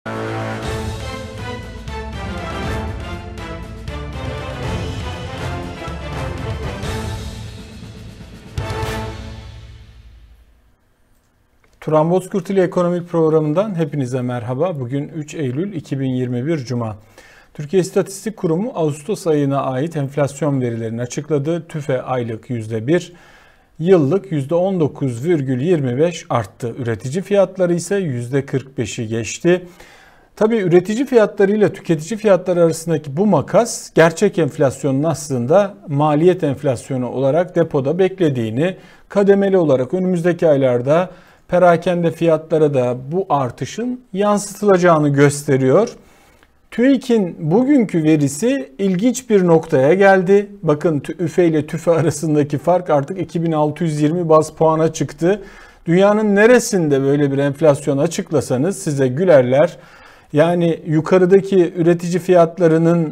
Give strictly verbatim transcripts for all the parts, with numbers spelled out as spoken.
Turan Bozkurt ile Ekonomik Programı'ndan hepinize merhaba. Bugün üç Eylül iki bin yirmi bir Cuma. Türkiye İstatistik Kurumu Ağustos ayına ait enflasyon verilerini açıkladı. TÜFE aylık yüzde bir, yıllık yüzde on dokuz virgül yirmi beş arttı. Üretici fiyatları ise yüzde kırk beşi geçti. Tabii üretici fiyatları ile tüketici fiyatları arasındaki bu makas gerçek enflasyonun aslında maliyet enflasyonu olarak depoda beklediğini, kademeli olarak önümüzdeki aylarda perakende fiyatlara da bu artışın yansıtılacağını gösteriyor. TÜİK'in bugünkü verisi ilginç bir noktaya geldi. Bakın TÜFE ile TÜFE arasındaki fark artık iki bin altı yüz yirmi baz puana çıktı. Dünyanın neresinde böyle bir enflasyon açıklasanız size gülerler. Yani yukarıdaki üretici fiyatlarının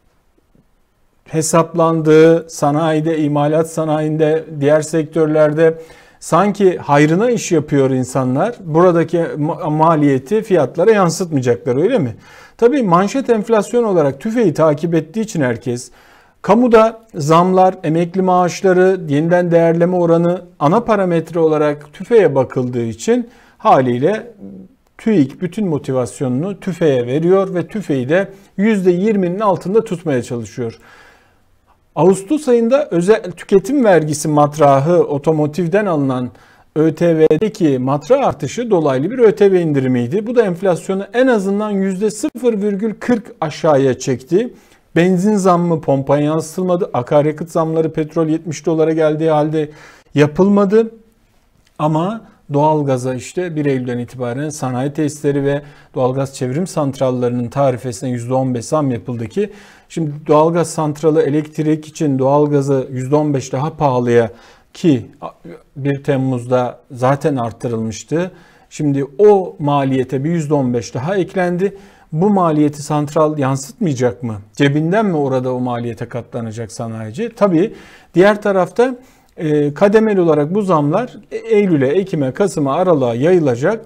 hesaplandığı sanayide, imalat sanayinde, diğer sektörlerde sanki hayrına iş yapıyor insanlar. Buradaki maliyeti fiyatlara yansıtmayacaklar, öyle mi? Tabii manşet enflasyon olarak TÜFE'yi takip ettiği için herkes, kamuda zamlar, emekli maaşları, yeniden değerleme oranı ana parametre olarak TÜFE'ye bakıldığı için haliyle TÜİK bütün motivasyonunu TÜFE'ye veriyor ve TÜFE'yi de yüzde yirminin altında tutmaya çalışıyor. Ağustos ayında özel tüketim vergisi matrahı otomotivden alınan ÖTV'deki matrah artışı dolaylı bir ÖTV indirimiydi. Bu da enflasyonu en azından yüzde sıfır virgül kırk aşağıya çekti. Benzin zammı pompaya yansıtılmadı. Akaryakıt zamları petrol yetmiş dolara geldiği halde yapılmadı. Ama doğalgaza işte bir Eylül'den itibaren sanayi tesisleri ve doğalgaz çevrim santrallarının tarifesine yüzde on beş zam yapıldı ki şimdi doğalgaz santralı elektrik için doğalgazı yüzde on beş daha pahalıya, ki bir Temmuz'da zaten arttırılmıştı. Şimdi o maliyete bir yüzde on beş daha eklendi. Bu maliyeti santral yansıtmayacak mı? Cebinden mi orada o maliyete katlanacak sanayici? Tabii diğer tarafta e, kademeli olarak bu zamlar Eylül'e, Ekim'e, Kasım'a, Aralık'a yayılacak.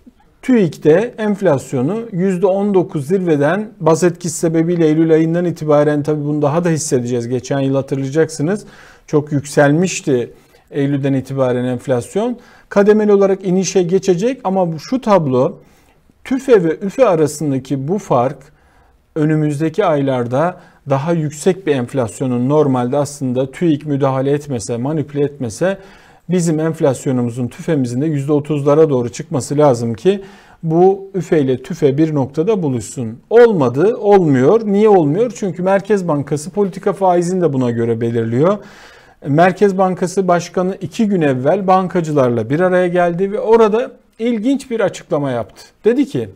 TÜİK'te enflasyonu yüzde on dokuz zirveden baz etkisi sebebiyle Eylül ayından itibaren tabii bunu daha da hissedeceğiz. Geçen yıl hatırlayacaksınız çok yükselmişti Eylül'den itibaren enflasyon. Kademeli olarak inişe geçecek ama şu tablo TÜFE ve ÜFE arasındaki bu fark önümüzdeki aylarda daha yüksek bir enflasyonun normalde aslında TÜİK müdahale etmese, manipüle etmese bizim enflasyonumuzun, TÜFE'mizin de yüzde otuzlara doğru çıkması lazım ki bu ÜFE ile TÜFE bir noktada buluşsun. Olmadı, olmuyor. Niye olmuyor? Çünkü Merkez Bankası politika faizini de buna göre belirliyor. Merkez Bankası Başkanı iki gün evvel bankacılarla bir araya geldi ve orada ilginç bir açıklama yaptı. Dedi ki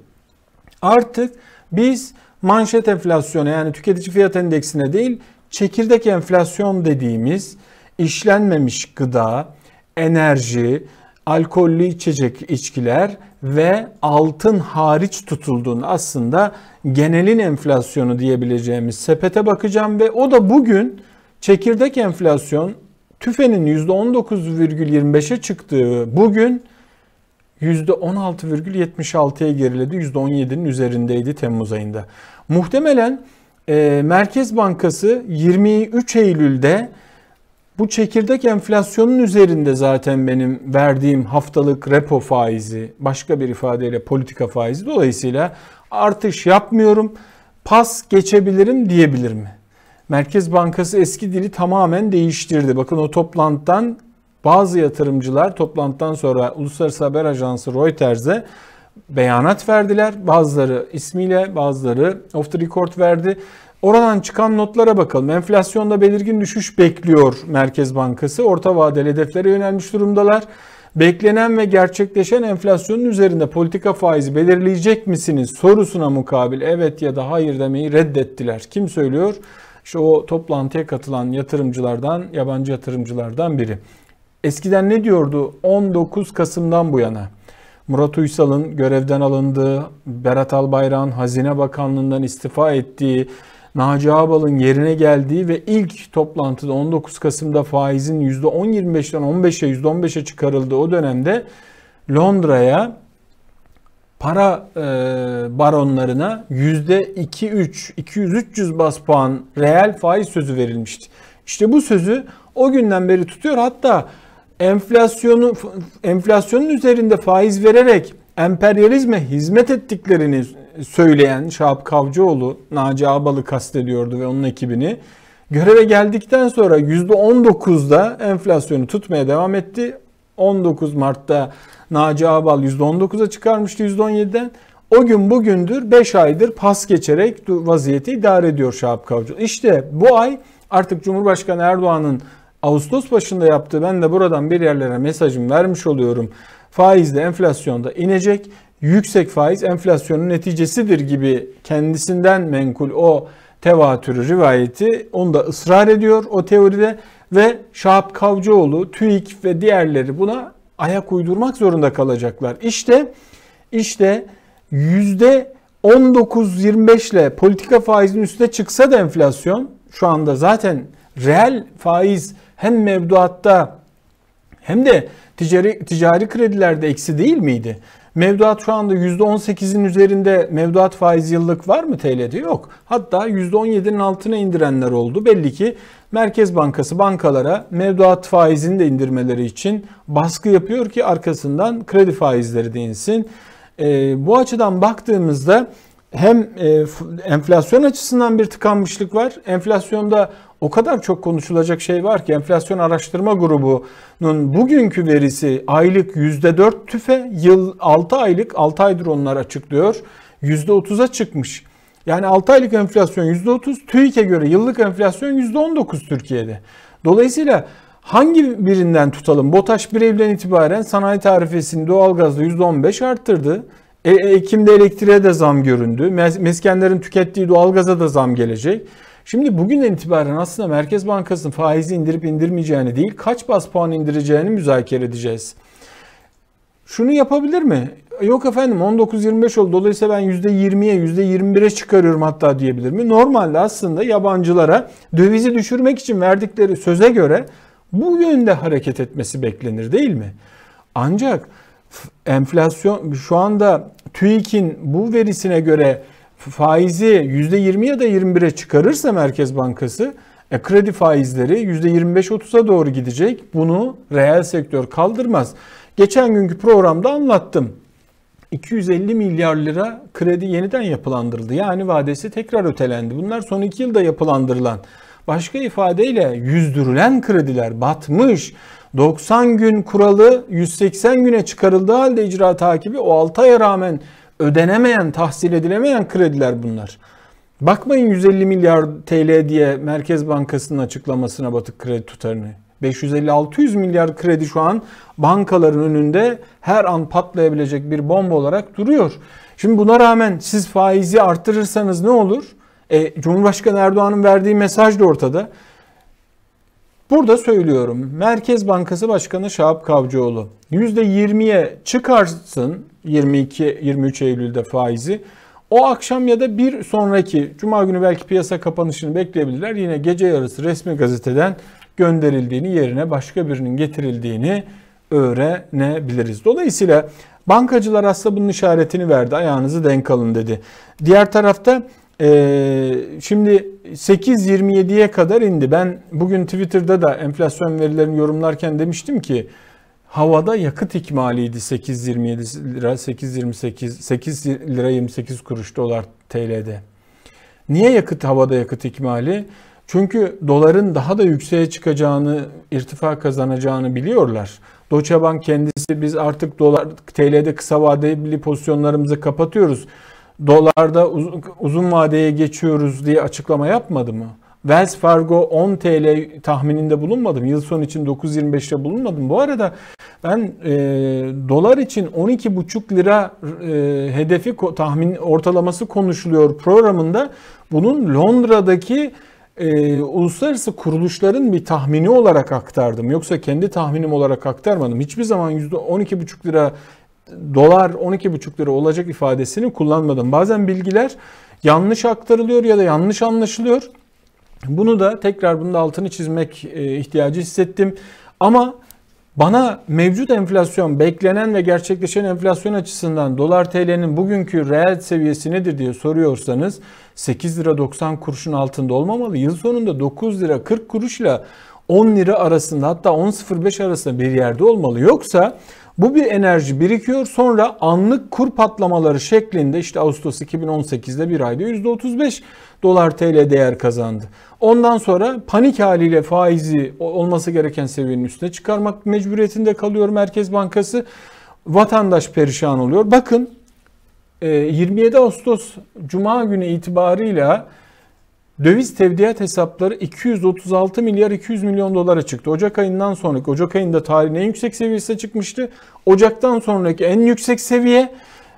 artık biz manşet enflasyona, yani tüketici fiyat endeksine değil, çekirdek enflasyon dediğimiz işlenmemiş gıda, enerji, alkollü içecek içkiler ve altın hariç tutulduğunu aslında genelin enflasyonu diyebileceğimiz sepete bakacağım ve o da bugün çekirdek enflasyon TÜFE'nin yüzde on dokuz virgül yirmi beşe çıktığı bugün yüzde on altı virgül yetmiş altıya geriledi. yüzde on yedinin üzerindeydi Temmuz ayında. Muhtemelen e, Merkez Bankası yirmi üç Eylül'de bu çekirdek enflasyonun üzerinde zaten benim verdiğim haftalık repo faizi, başka bir ifadeyle politika faizi, dolayısıyla artış yapmıyorum, pas geçebilirim diyebilir mi? Merkez Bankası eski dili tamamen değiştirdi. Bakın o toplantıdan bazı yatırımcılar toplantıdan sonra Uluslararası Haber Ajansı Reuters'e beyanat verdiler. Bazıları ismiyle, bazıları off the record verdi. Oradan çıkan notlara bakalım. Enflasyonda belirgin düşüş bekliyor Merkez Bankası. Orta vadeli hedeflere yönelmiş durumdalar. Beklenen ve gerçekleşen enflasyonun üzerinde politika faizi belirleyecek misiniz sorusuna mukabil evet ya da hayır demeyi reddettiler. Kim söylüyor? İşte o toplantıya katılan yatırımcılardan, yabancı yatırımcılardan biri. Eskiden ne diyordu? on dokuz Kasım'dan bu yana Murat Uysal'ın görevden alındığı, Berat Albayrak'ın Hazine Bakanlığı'ndan istifa ettiği, Naci Ağbal'ın yerine geldiği ve ilk toplantıda on dokuz Kasım'da faizin yüzde on yirmi beşten on beşe, yüzde on beşe çıkarıldığı o dönemde Londra'ya para e, baronlarına yüzde iki üç, iki yüz üç yüz bas puan reel faiz sözü verilmişti. İşte bu sözü o günden beri tutuyor. Hatta enflasyonu enflasyonun üzerinde faiz vererek emperyalizme hizmet ettiklerini söyleyen Şahap Kavcıoğlu, Naci Ağbal'ı kastediyordu ve onun ekibini. Göreve geldikten sonra yüzde on dokuzda enflasyonu tutmaya devam etti. on dokuz Mart'ta Naci Ağbal yüzde on dokuza çıkarmıştı yüzde on yediden. O gün bugündür beş aydır pas geçerek vaziyeti idare ediyor Şahap Kavcıoğlu. İşte bu ay artık Cumhurbaşkanı Erdoğan'ın Ağustos başında yaptığı, ben de buradan bir yerlere mesajımı vermiş oluyorum. Faizde, enflasyonda inecek. Yüksek faiz enflasyonun neticesidir gibi kendisinden menkul o tevatürü, rivayeti onda ısrar ediyor o teoride ve Şahap Kavcıoğlu, TÜİK ve diğerleri buna ayak uydurmak zorunda kalacaklar. İşte işte yüzde on dokuz yirmi beş ile politika faizinin üstüne çıksa da enflasyon, şu anda zaten reel faiz hem mevduatta hem de ticari, ticari kredilerde eksi değil miydi? Mevduat şu anda yüzde on sekizin üzerinde mevduat faiz yıllık var mı T L'de? Yok. Hatta yüzde on yedinin altına indirenler oldu. Belli ki Merkez Bankası bankalara mevduat faizini de indirmeleri için baskı yapıyor ki arkasından kredi faizleri de insin. E, bu açıdan baktığımızda hem e, enflasyon açısından bir tıkanmışlık var. Enflasyonda o kadar çok konuşulacak şey var ki enflasyon araştırma grubunun bugünkü verisi aylık yüzde dört tüfe, yıl altı aylık, altı aydır onlar açıklıyor, yüzde otuza çıkmış. Yani altı aylık enflasyon yüzde otuz, TÜİK'e göre yıllık enflasyon yüzde on dokuz Türkiye'de. Dolayısıyla hangi birinden tutalım? BOTAŞ bir Eylül'den itibaren sanayi tarifesini doğalgazda yüzde on beş arttırdı. E, Ekim'de elektriğe de zam göründü. Meskenlerin tükettiği doğalgaza da zam gelecek. Şimdi bugünden itibaren aslında Merkez Bankası'nın faizi indirip indirmeyeceğini değil, kaç bas puan indireceğini müzakere edeceğiz. Şunu yapabilir mi? Yok efendim on dokuz yirmi beş oldu. Dolayısıyla ben yüzde yirmiye, yüzde yirmi bire çıkarıyorum hatta diyebilir mi? Normalde aslında yabancılara dövizi düşürmek için verdikleri söze göre bu yönde hareket etmesi beklenir değil mi? Ancak enflasyon şu anda TÜİK'in bu verisine göre faizi yüzde yirmi ya da yirmi bire çıkarırsa Merkez Bankası e, kredi faizleri yüzde yirmi beş otuza doğru gidecek. Bunu reel sektör kaldırmaz. Geçen günkü programda anlattım. iki yüz elli milyar lira kredi yeniden yapılandırıldı. Yani vadesi tekrar ötelendi. Bunlar son iki yılda yapılandırılan. Başka ifadeyle yüzdürülen krediler batmış. doksan gün kuralı yüz seksen güne çıkarıldığı halde icra takibi o altı aya rağmen ödenemeyen, tahsil edilemeyen krediler bunlar. Bakmayın yüz elli milyar T L diye Merkez Bankası'nın açıklamasına batık kredi tutarını. beş yüz elli altı yüz milyar kredi şu an bankaların önünde her an patlayabilecek bir bomba olarak duruyor. Şimdi buna rağmen siz faizi artırırsanız ne olur? E, Cumhurbaşkanı Erdoğan'ın verdiği mesaj da ortada. Burada söylüyorum, Merkez Bankası Başkanı Şahap Kavcıoğlu yüzde yirmiye çıkarsın yirmi iki yirmi üç Eylül'de faizi. O akşam ya da bir sonraki Cuma günü belki piyasa kapanışını bekleyebilirler. Yine gece yarısı resmi gazeteden gönderildiğini, yerine başka birinin getirildiğini öğrenebiliriz. Dolayısıyla bankacılar aslında bunun işaretini verdi. Ayağınızı denk alın dedi. Diğer tarafta Ee, şimdi sekiz yirmi yediye kadar indi. Ben bugün Twitter'da da enflasyon verilerini yorumlarken demiştim ki havada yakıt ikmaliydi sekiz yirmi yedi lira, sekiz yirmi sekiz, sekiz lira yirmi sekiz kuruş dolar T L'de. Niye yakıt havada yakıt ikmali? Çünkü doların daha da yükseğe çıkacağını, irtifa kazanacağını biliyorlar. Deutsche Bank kendisi biz artık dolar T L'de kısa vadeli pozisyonlarımızı kapatıyoruz, dolarda uzun vadeye geçiyoruz diye açıklama yapmadı mı? Wells Fargo on T L tahmininde bulunmadı mı? Yıl sonu için dokuz yirmi beşte bulunmadı mı? Bu arada ben e, dolar için on iki buçuk lira e, hedefi tahmin ortalaması konuşuluyor programında. Bunun Londra'daki e, uluslararası kuruluşların bir tahmini olarak aktardım. Yoksa kendi tahminim olarak aktarmadım. Hiçbir zaman yüzde on iki buçuk lira dolar on iki buçuk lira olacak ifadesini kullanmadım. Bazen bilgiler yanlış aktarılıyor ya da yanlış anlaşılıyor. Bunu da tekrar bunun altını çizmek ihtiyacı hissettim. Ama Bana mevcut enflasyon, beklenen ve gerçekleşen enflasyon açısından dolar T L'nin bugünkü reel seviyesi nedir diye soruyorsanız sekiz lira doksan kuruşun altında olmamalı. Yıl sonunda dokuz lira kırk kuruşla on lira arasında, hatta on sıfır beş arasında bir yerde olmalı. Yoksa bu bir enerji birikiyor, sonra anlık kur patlamaları şeklinde işte Ağustos iki bin on sekiz'de bir ayda yüzde otuz beş dolar T L değer kazandı. Ondan sonra panik haliyle faizi olması gereken seviyenin üstüne çıkarmak mecburiyetinde kalıyor Merkez Bankası. Vatandaş perişan oluyor. Bakın yirmi yedi Ağustos Cuma günü itibarıyla döviz tevdiat hesapları iki yüz otuz altı milyar iki yüz milyon dolara çıktı. Ocak ayından sonraki, Ocak ayında tarihin en yüksek seviyesine çıkmıştı. Ocaktan sonraki en yüksek seviye,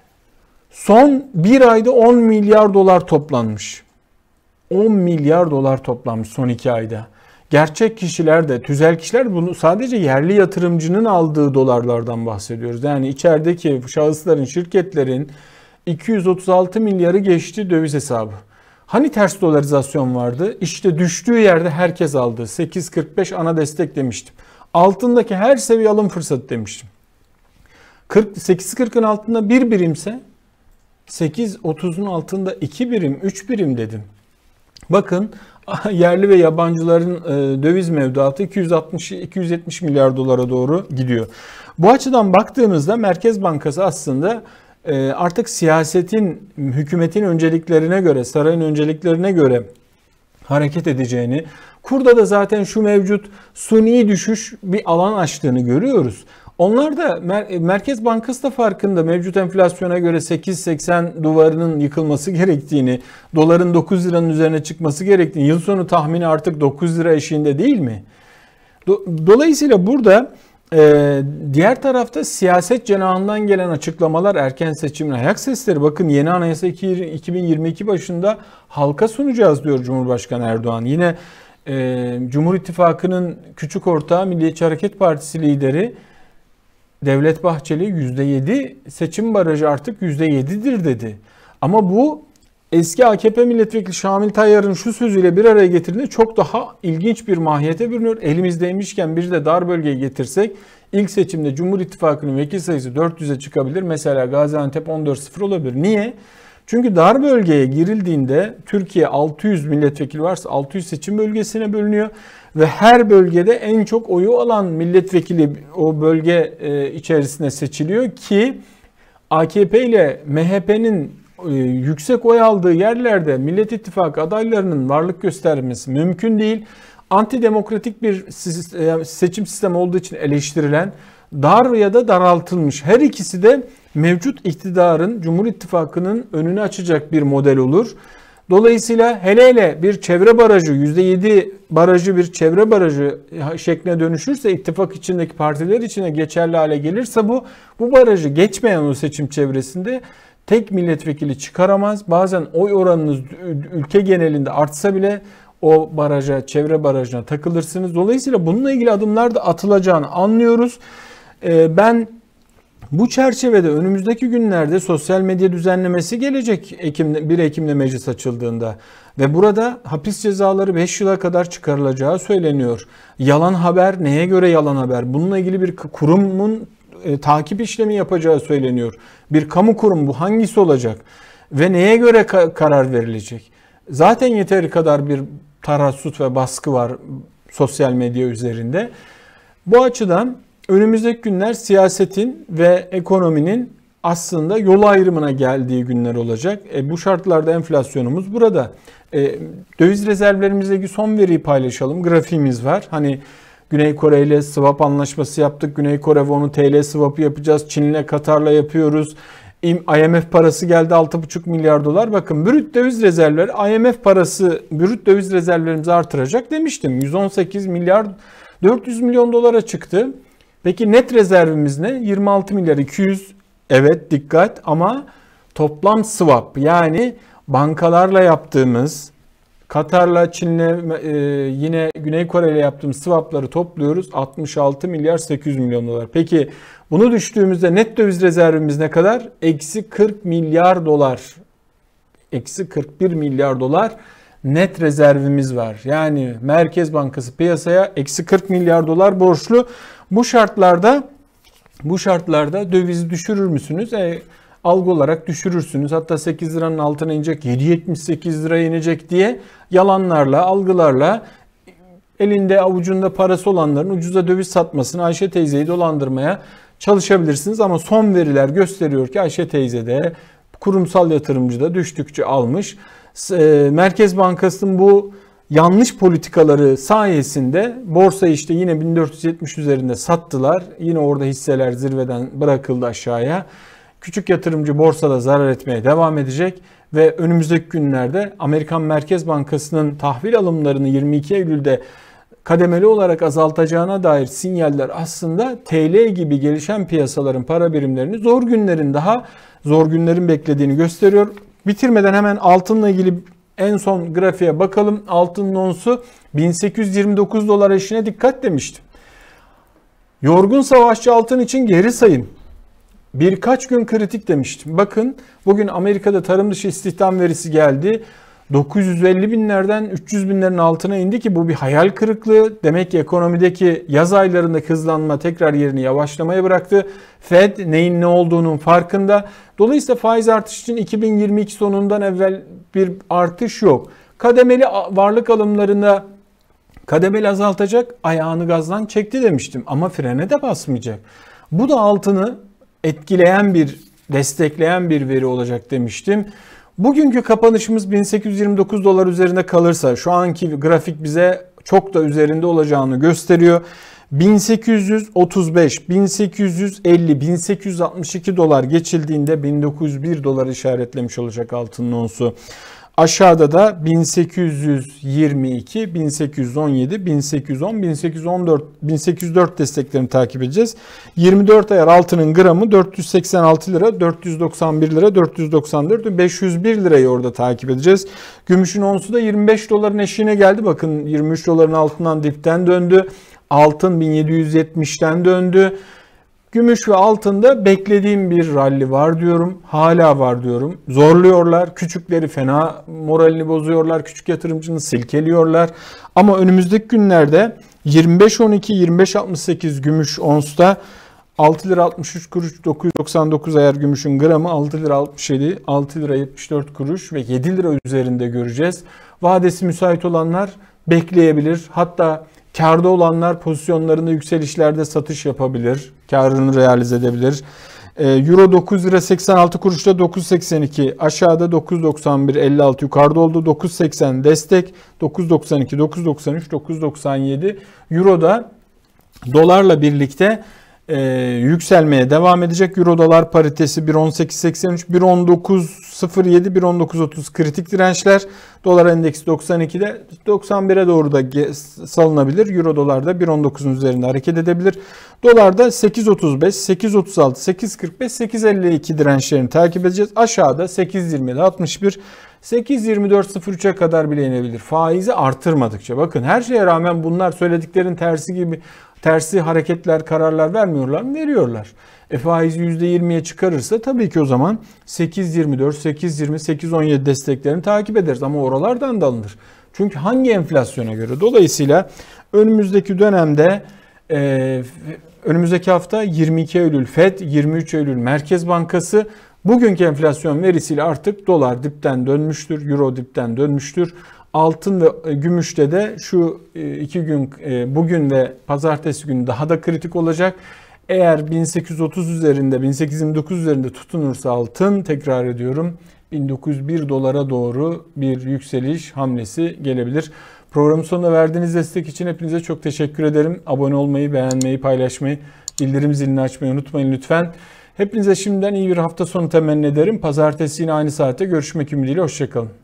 son bir ayda on milyar dolar toplanmış. on milyar dolar toplanmış son iki ayda. Gerçek kişiler de, tüzel kişiler, bunu sadece yerli yatırımcının aldığı dolarlardan bahsediyoruz. Yani içerideki şahısların, şirketlerin iki yüz otuz altı milyarı geçti döviz hesabı. Hani ters dolarizasyon vardı? İşte düştüğü yerde herkes aldı. sekiz kırk beş ana destek demiştim. Altındaki her seviye alım fırsatı demiştim. sekiz kırk'ın altında bir birimse sekiz otuz'un altında iki birim, üç birim dedim. Bakın yerli ve yabancıların döviz mevduatı iki yüz altmış iki yüz yetmiş milyar dolara doğru gidiyor. Bu açıdan baktığımızda Merkez Bankası aslında artık siyasetin, hükümetin önceliklerine göre, sarayın önceliklerine göre hareket edeceğini, kurda da zaten şu mevcut suni düşüş bir alan açtığını görüyoruz. Onlar da Merkez Bankası da farkında, mevcut enflasyona göre sekiz seksen duvarının yıkılması gerektiğini, doların dokuz liranın üzerine çıkması gerektiğini, yıl sonu tahmini artık dokuz lira eşiğinde değil mi? Dolayısıyla burada Ee, diğer tarafta siyaset cenahından gelen açıklamalar, erken seçimin ayak sesleri. Bakın yeni anayasa iki bin yirmi iki başında halka sunacağız diyor Cumhurbaşkanı Erdoğan. Yine e, Cumhur İttifakı'nın küçük ortağı Milliyetçi Hareket Partisi lideri Devlet Bahçeli yüzde yedi seçim barajı artık yüzde yedi'dir dedi. Ama bu eski A K P milletvekili Şamil Tayyar'ın şu sözüyle bir araya getirdiğinde çok daha ilginç bir mahiyete bürünüyor. Elimizdeymişken bir de dar bölgeye getirsek ilk seçimde Cumhur İttifakı'nın vekil sayısı dört yüz'e çıkabilir. Mesela Gaziantep on dört sıfır olabilir. Niye? Çünkü dar bölgeye girildiğinde Türkiye altı yüz milletvekili varsa altı yüz seçim bölgesine bölünüyor. Ve her bölgede en çok oyu alan milletvekili o bölge içerisinde seçiliyor ki A K P ile M H P'nin yüksek oy aldığı yerlerde Millet İttifakı adaylarının varlık göstermesi mümkün değil. Antidemokratik bir seçim sistemi olduğu için eleştirilen, dar ya da daraltılmış, her ikisi de mevcut iktidarın, Cumhur İttifakı'nın önünü açacak bir model olur. Dolayısıyla hele hele bir çevre barajı, yüzde yedi barajı bir çevre barajı şekline dönüşürse, ittifak içindeki partiler içine geçerli hale gelirse bu, bu barajı geçmeyen o seçim çevresinde tek milletvekili çıkaramaz. Bazen oy oranınız ülke genelinde artsa bile o baraja, çevre barajına takılırsınız. Dolayısıyla bununla ilgili adımlar da atılacağını anlıyoruz. Ben bu çerçevede önümüzdeki günlerde sosyal medya düzenlemesi gelecek Ekim'de, bir Ekim'de meclis açıldığında ve burada hapis cezaları beş yıla kadar çıkarılacağı söyleniyor. Yalan haber, neye göre yalan haber? Bununla ilgili bir kurumun e, takip işlemi yapacağı söyleniyor. Bir kamu kurumu bu hangisi olacak ve neye göre ka- karar verilecek? Zaten yeteri kadar bir tarassut ve baskı var sosyal medya üzerinde. Bu açıdan önümüzdeki günler siyasetin ve ekonominin aslında yol ayrımına geldiği günler olacak. E, bu şartlarda enflasyonumuz burada. E, döviz rezervlerimizle ilgili son veriyi paylaşalım. Grafiğimiz var. Hani Güney Kore ile swap anlaşması yaptık. Güney Kore wonu T L swap'ı yapacağız. Çin'le, Katar'la yapıyoruz. I M F parası geldi altı buçuk milyar dolar. Bakın brüt döviz rezervleri, I M F parası brüt döviz rezervlerimizi artıracak demiştim. yüz on sekiz milyar dört yüz milyon dolara çıktı. Peki net rezervimiz ne? yirmi altı milyar iki yüz. Evet, dikkat, ama toplam swap, yani bankalarla yaptığımız, Katar'la, Çin'le, e, yine Güney Kore ile yaptığımız swapları topluyoruz. altmış altı milyar sekiz yüz milyon dolar. Peki bunu düştüğümüzde net döviz rezervimiz ne kadar? Eksi kırk milyar dolar. Eksi kırk bir milyar dolar net rezervimiz var. Yani Merkez Bankası piyasaya eksi kırk milyar dolar borçlu. Bu şartlarda bu şartlarda dövizi düşürür müsünüz? E, algı olarak düşürürsünüz. Hatta sekiz liranın altına inecek, yedi yetmiş sekiz liraya inecek diye yalanlarla, algılarla elinde avucunda parası olanların ucuza döviz satmasını, Ayşe teyzeyi dolandırmaya çalışabilirsiniz. Ama son veriler gösteriyor ki Ayşe teyze de kurumsal yatırımcı da düştükçe almış. Merkez Bankası'nın bu yanlış politikaları sayesinde borsayı işte yine bin dört yüz yetmiş üzerinde sattılar. Yine orada hisseler zirveden bırakıldı aşağıya. Küçük yatırımcı borsada zarar etmeye devam edecek ve önümüzdeki günlerde Amerikan Merkez Bankası'nın tahvil alımlarını yirmi iki Eylül'de kademeli olarak azaltacağına dair sinyaller aslında T L gibi gelişen piyasaların para birimlerini zor günlerin daha zor günlerin beklediğini gösteriyor. Bitirmeden hemen altınla ilgili en son grafiğe bakalım. Altının onsu bin sekiz yüz yirmi dokuz dolar eşiğine dikkat demiştim. Yorgun savaşçı altın için geri sayım. Birkaç gün kritik demiştim. Bakın bugün Amerika'da tarım dışı istihdam verisi geldi. dokuz yüz elli binlerden üç yüz binlerin altına indi ki bu bir hayal kırıklığı. Demek ki ekonomideki yaz aylarındaki hızlanma tekrar yerini yavaşlamaya bıraktı. Fed neyin ne olduğunun farkında. Dolayısıyla faiz artışı için iki bin yirmi iki sonundan evvel bir artış yok. Kademeli varlık alımlarında kademeli azaltacak, ayağını gazdan çekti demiştim ama frene de basmayacak. Bu da altını etkileyen bir, destekleyen bir veri olacak demiştim. Bugünkü kapanışımız bin sekiz yüz yirmi dokuz dolar üzerinde kalırsa şu anki grafik bize çok da üzerinde olacağını gösteriyor. bin sekiz yüz otuz beş, bin sekiz yüz elli, bin sekiz yüz altmış iki dolar geçildiğinde bin dokuz yüz bir dolar işaretlemiş olacak altının onsu. Aşağıda da bin sekiz yüz yirmi iki, bin sekiz yüz on yedi, bin sekiz yüz on, bin sekiz yüz on dört, bin sekiz yüz dört desteklerini takip edeceğiz. yirmi dört ayar altının gramı dört yüz seksen altı lira, dört yüz doksan bir lira, dört yüz doksan dört, beş yüz bir lirayı orada takip edeceğiz. Gümüşün onsu da yirmi beş doların eşiğine geldi. Bakın yirmi üç doların altından dipten döndü. Altın bin yedi yüz yetmişten döndü. Gümüş ve altında beklediğim bir ralli var diyorum. Hala var diyorum. Zorluyorlar. Küçükleri fena moralini bozuyorlar. Küçük yatırımcını silkeliyorlar. Ama önümüzdeki günlerde yirmi beş on iki, yirmi beş altmış sekiz gümüş onsta, altı lira altmış üç kuruş, dokuz yüz doksan dokuz ayar gümüşün gramı altı lira altmış yedi, altı lira yetmiş dört kuruş ve yedi lira üzerinde göreceğiz. Vadesi müsait olanlar bekleyebilir. Hatta kârda olanlar pozisyonlarında yükselişlerde satış yapabilir. Kârını realize edebilir. Euro dokuz lira seksen altı kuruşta dokuz seksen iki, aşağıda dokuz doksan bir elli altı, yukarıda oldu dokuz seksen destek, dokuz doksan iki, dokuz doksan üç, dokuz doksan yedi. Euro'da dolarla birlikte e, yükselmeye devam edecek. Euro dolar paritesi bir on sekiz seksen üç, bir on dokuz sıfır yedi, bir on dokuz otuz kritik dirençler. Dolar endeksi doksan ikide, doksan bire doğru da salınabilir. Euro dolarda bir on dokuzun üzerinde hareket edebilir. Dolarda sekiz otuz beş, sekiz otuz altı, sekiz kırk beş, sekiz elli iki dirençlerini takip edeceğiz. Aşağıda sekiz yirmi yedi altmış bir, sekiz yirmi dört sıfır üçe kadar bile inebilir. Faizi artırmadıkça. Bakın her şeye rağmen bunlar söylediklerin tersi gibi tersi hareketler, kararlar vermiyorlar mı? Veriyorlar. E faizi yüzde yirmiye çıkarırsa tabii ki o zaman sekiz yirmi dört, sekiz yirmi, sekiz on yedi desteklerini takip ederiz. Ama oralardan da alınır. Çünkü hangi enflasyona göre? Dolayısıyla önümüzdeki dönemde e, önümüzdeki hafta yirmi iki Eylül Fed, yirmi üç Eylül Merkez Bankası. Bugünkü enflasyon verisiyle artık dolar dipten dönmüştür, euro dipten dönmüştür. Altın ve gümüşte de şu iki gün, bugün ve pazartesi günü daha da kritik olacak. Eğer bin sekiz yüz otuz üzerinde, bin sekiz yüz yirmi dokuz üzerinde tutunursa altın, tekrar ediyorum, bin dokuz yüz bir dolara doğru bir yükseliş hamlesi gelebilir. Programın sonunda verdiğiniz destek için hepinize çok teşekkür ederim. Abone olmayı, beğenmeyi, paylaşmayı, bildirim zilini açmayı unutmayın lütfen. Hepinize şimdiden iyi bir hafta sonu temenni ederim. Pazartesi yine aynı saatte görüşmek ümidiyle. Hoşçakalın.